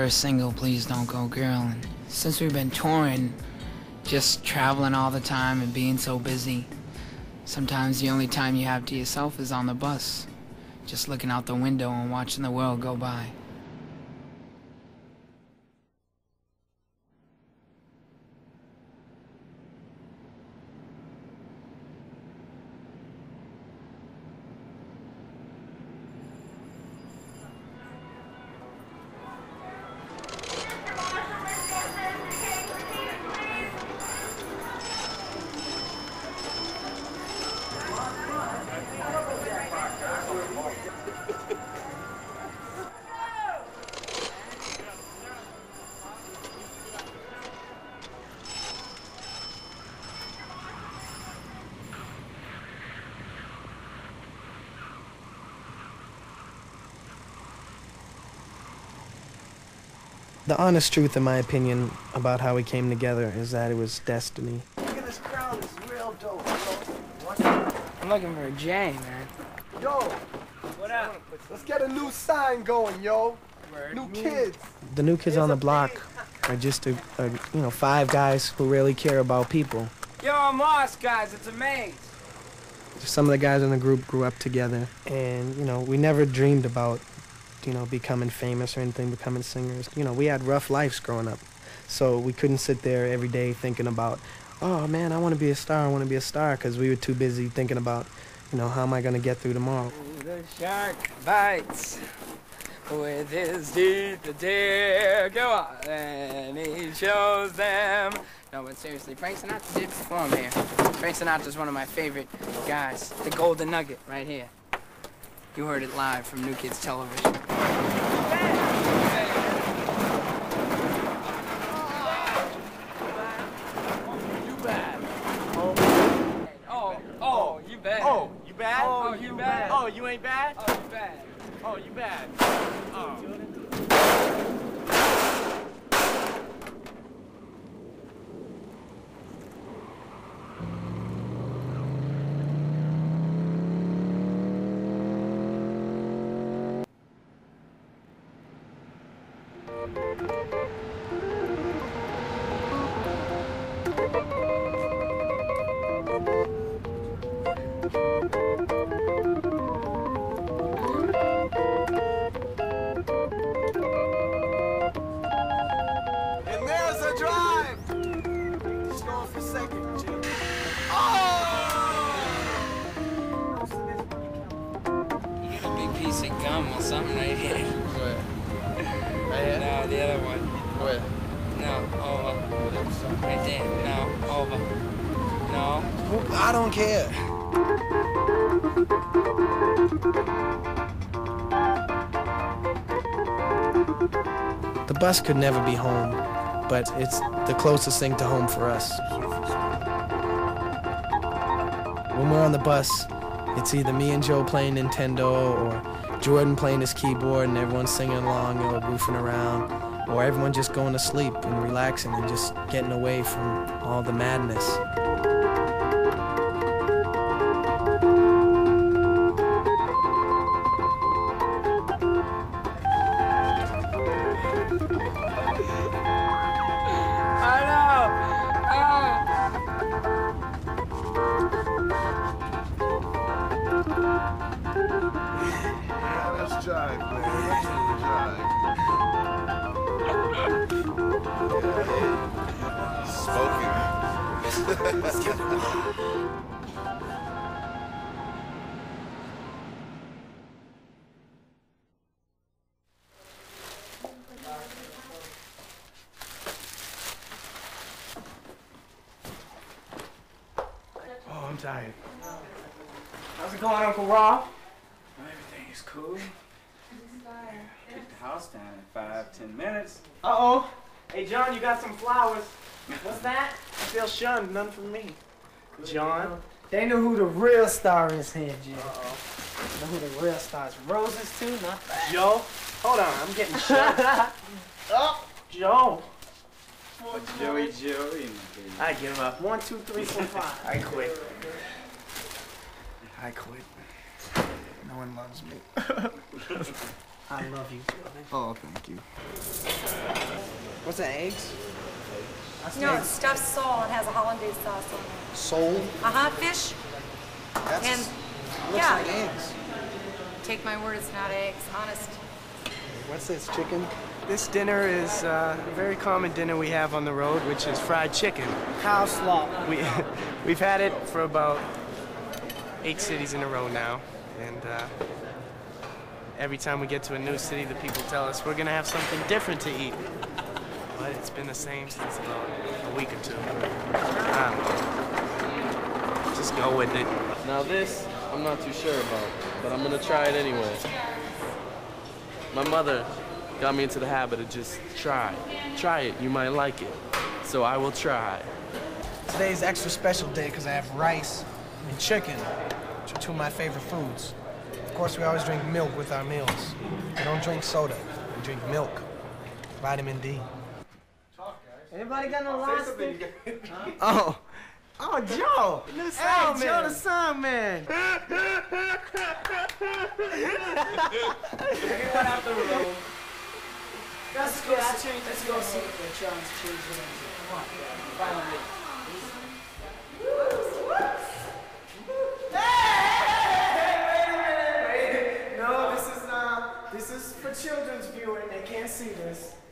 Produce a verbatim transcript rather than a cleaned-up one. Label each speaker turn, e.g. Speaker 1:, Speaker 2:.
Speaker 1: first single, Please Don't Go Girl. And since we've been touring, just traveling all the time and being so busy, sometimes the only time you have to yourself is on the bus, just looking out the window and watching the world go by.
Speaker 2: The honest truth, in my opinion, about how we came together is that it was destiny.
Speaker 3: Look at this crowd, it's real dope, yo. What?
Speaker 1: I'm looking for a J, man.
Speaker 3: Yo!
Speaker 1: What up?
Speaker 3: Let's get a new sign going, yo.
Speaker 1: Word.
Speaker 3: New kids.
Speaker 2: The new kids on the block are just, a, a, you know, five guys who really care about people.
Speaker 1: Yo, I'm lost, guys. It's a maze.
Speaker 2: Some of the guys in the group grew up together, and, you know, we never dreamed about, you know, becoming famous or anything, becoming singers. You know, we had rough lives growing up, so we couldn't sit there every day thinking about, oh man, I want to be a star, I want to be a star, because we were too busy thinking about, you know, how am I going to get through tomorrow.
Speaker 1: Ooh, the shark bites with his teeth to tear, go on, and he shows them. No, but seriously, Frank Sinatra did perform here. Frank Sinatra's one of my favorite guys. The Golden Nugget, right here. You heard it live from New Kids Television. You bad. Oh, oh, you bad.
Speaker 4: Oh, you bad?
Speaker 1: Oh, you bad.
Speaker 4: Oh, you ain't bad?
Speaker 1: Oh, you bad.
Speaker 4: Oh, you bad. Oh.
Speaker 3: And there's a drive. Just going for second, Jim. Oh!
Speaker 1: You got a big piece of gum or something right here.
Speaker 4: Where? Right here?
Speaker 1: No, the other one.
Speaker 4: Where?
Speaker 1: No, over. Right there. No, over. No.
Speaker 4: I don't care.
Speaker 2: The bus could never be home, but it's the closest thing to home for us. When we're on the bus, it's either me and Joe playing Nintendo, or Jordan playing his keyboard and everyone singing along or goofing around, or everyone just going to sleep and relaxing and just getting away from all the madness.
Speaker 3: Yeah, let's jive, man. Let's jive. Smoking.
Speaker 4: Oh, I'm tired.
Speaker 1: How's it going, Uncle Rob? Everything is cool. Get the house down in five, ten minutes.
Speaker 4: Uh-oh. Hey, John, you got some flowers. What's that? I feel shunned. None from me. John?
Speaker 5: They know who the real star is here, Jim.
Speaker 4: Uh-oh.
Speaker 5: Know who the real star is. Roses, too, not that.
Speaker 4: Joe? Hold on, I'm getting shunned. Oh, Joe.
Speaker 1: Joey, Joey.
Speaker 4: I give up. One, two, three, four, five. I quit. I quit. No one loves me.
Speaker 5: I love you, Joe.
Speaker 3: Oh, thank you.
Speaker 2: What's that, eggs?
Speaker 6: No, it's stuffed sole. It has a hollandaise sauce on it.
Speaker 2: Sole?
Speaker 6: Uh-huh, fish.
Speaker 2: That's,
Speaker 6: And,
Speaker 2: looks
Speaker 6: yeah.
Speaker 2: like eggs.
Speaker 6: Take my word, it's not eggs. Honest.
Speaker 2: What's this, chicken?
Speaker 4: This dinner is uh, a very common dinner we have on the road, which is fried chicken.
Speaker 5: Cow slop.
Speaker 4: We, we've had it for about eight cities in a row now, and uh, every time we get to a new city, the people tell us we're gonna have something different to eat. But it's been the same since about a week or two. I don't know. Just go with it.
Speaker 7: Now this, I'm not too sure about, but I'm gonna try it anyway. My mother got me into the habit of just try. Try it, you might like it. So I will try.
Speaker 8: Today's extra special day because I have rice and chicken, which are two of my favorite foods. Of course, we always drink milk with our meals. We don't drink soda, we drink milk. Vitamin D.
Speaker 5: Anybody got no lines?
Speaker 4: Oh, oh, Joe!
Speaker 5: New
Speaker 4: Hey,
Speaker 5: sound
Speaker 4: Joe
Speaker 5: man.
Speaker 4: the Sound Man!
Speaker 5: Let's go. Let's go see what they're trying to change it into. Come on, finally.
Speaker 4: No, this is uh, this is for children's viewing. They can't see this.